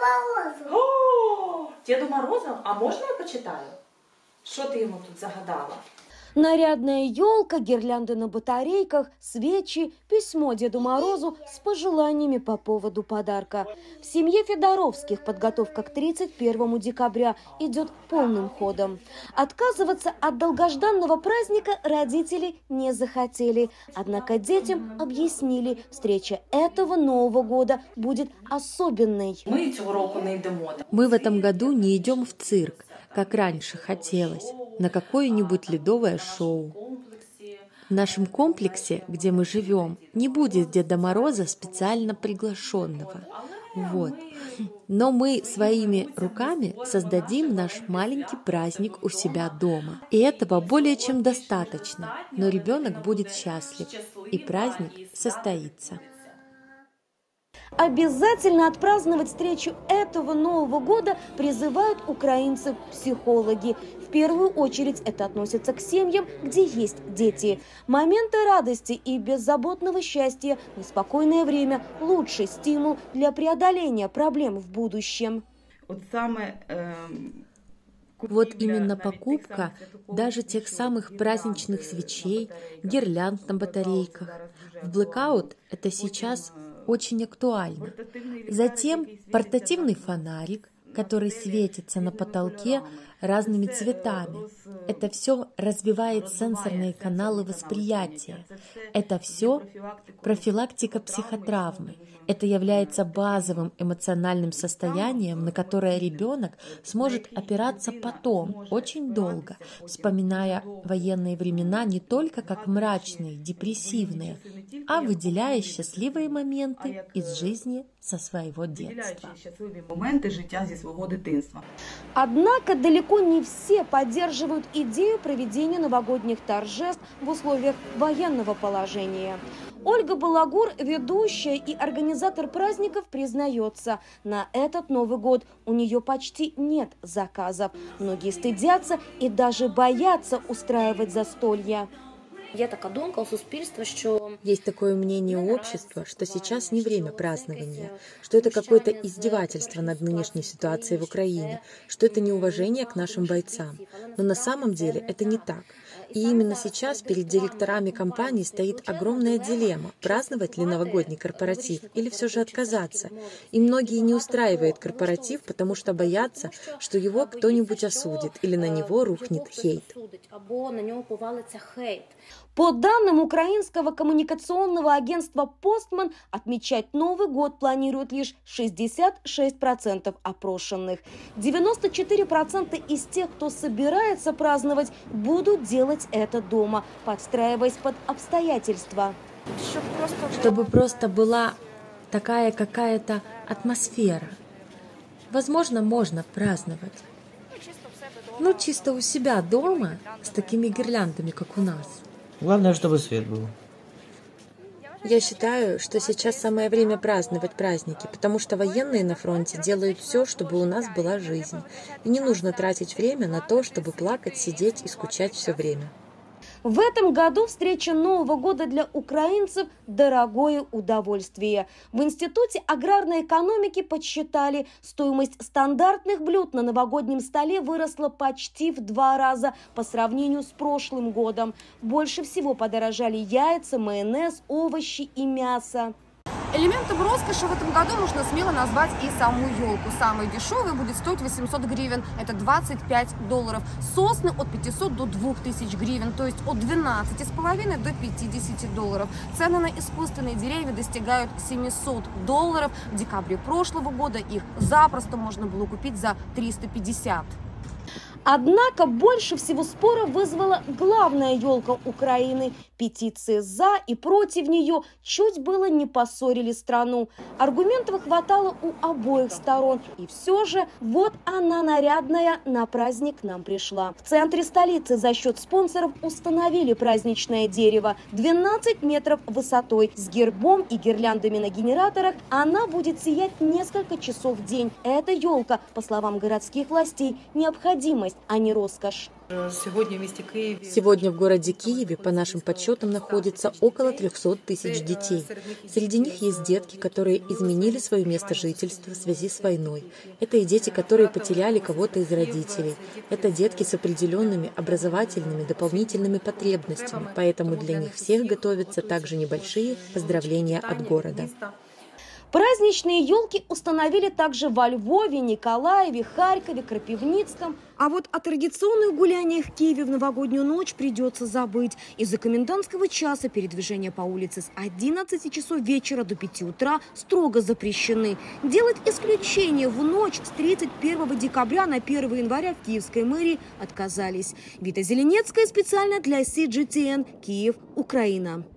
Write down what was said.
Морозу. О, Деду Морозу? А можно я почитаю? Что ты ему тут загадала? Нарядная елка, гирлянды на батарейках, свечи, письмо Деду Морозу с пожеланиями по поводу подарка. В семье Федоровских подготовка к 31 декабря идет полным ходом. Отказываться от долгожданного праздника родители не захотели. Однако детям объяснили, встреча этого Нового года будет особенной. Мы цього року не йдемо. Мы в этом году не идем в цирк, как раньше хотелось, на какое-нибудь ледовое шоу. В нашем комплексе, где мы живем, не будет Деда Мороза специально приглашенного. Вот. Но мы своими руками создадим наш маленький праздник у себя дома. И этого более чем достаточно. Но ребенок будет счастлив, и праздник состоится. Обязательно отпраздновать встречу этого Нового года призывают украинцы-психологи. В первую очередь это относится к семьям, где есть дети. Моменты радости и беззаботного счастья в неспокойное время – лучший стимул для преодоления проблем в будущем. Вот именно покупка даже тех самых праздничных свечей, гирлянд на батарейках. В блэкаут это сейчас очень актуально. Затем портативный фонарик, который светится на потолке разными цветами. Это все развивает сенсорные каналы восприятия. Это все профилактика психотравмы. Это является базовым эмоциональным состоянием, на которое ребенок сможет опираться потом, очень долго, вспоминая военные времена не только как мрачные, депрессивные, а выделяя счастливые моменты из жизни со своего детства. Однако далеко не все поддерживают идею проведения новогодних торжеств в условиях военного положения. Ольга Балагур, ведущая и организатор праздников, признается, на этот Новый год у нее почти нет заказов. Многие стыдятся и даже боятся устраивать застолья. Есть такое мнение у общества, что сейчас не время празднования, что это какое-то издевательство над нынешней ситуацией в Украине, что это неуважение к нашим бойцам. Но на самом деле это не так. И именно сейчас перед директорами компаний стоит огромная дилемма, праздновать ли новогодний корпоратив или все же отказаться. И многие не устраивают корпоратив, потому что боятся, что его кто-нибудь осудит или на него рухнет хейт. По данным украинского коммуникационного агентства «Постман», отмечать Новый год планируют лишь 66% опрошенных. 94% из тех, кто собирается праздновать, будут делать это дома, подстраиваясь под обстоятельства. Чтобы просто была такая какая-то атмосфера. Возможно, можно праздновать. Ну, чисто у себя дома, с такими гирляндами, как у нас. Главное, чтобы свет был. Я считаю, что сейчас самое время праздновать праздники, потому что военные на фронте делают все, чтобы у нас была жизнь. И не нужно тратить время на то, чтобы плакать, сидеть и скучать все время. В этом году встреча Нового года для украинцев – дорогое удовольствие. В Институте аграрной экономики подсчитали, стоимость стандартных блюд на новогоднем столе выросла почти в 2 раза по сравнению с прошлым годом. Больше всего подорожали яйца, майонез, овощи и мясо. Элементом роскоши в этом году можно смело назвать и саму елку. Самый дешевый будет стоить 800 гривен, это $25. Сосны от 500 до 2000 гривен, то есть от 12,5 до $50. Цены на искусственные деревья достигают $700. В декабре прошлого года их запросто можно было купить за 350. Однако больше всего спора вызвала главная елка Украины. Петиции за и против нее чуть было не поссорили страну. Аргументов хватало у обоих сторон. И все же вот она, нарядная, на праздник к нам пришла. В центре столицы за счет спонсоров установили праздничное дерево 12 метров высотой. С гербом и гирляндами на генераторах она будет сиять несколько часов в день. Эта елка, по словам городских властей, необходимость, а не роскошь. Сегодня в городе Киеве, по нашим подсчетам, находится около 300 тысяч детей. Среди них есть детки, которые изменили свое место жительства в связи с войной. Это и дети, которые потеряли кого-то из родителей. Это детки с определенными образовательными дополнительными потребностями, поэтому для них всех готовятся также небольшие поздравления от города. Праздничные елки установили также во Львове, Николаеве, Харькове, Крапивницком. А вот о традиционных гуляниях в Киеве в новогоднюю ночь придется забыть. Из-за комендантского часа передвижение по улице с 11 часов вечера до 5 утра строго запрещены. Делать исключение в ночь с 31 декабря на 1 января в киевской мэрии отказались. Вита Зеленецкая специально для CGTN, Киев, Украина.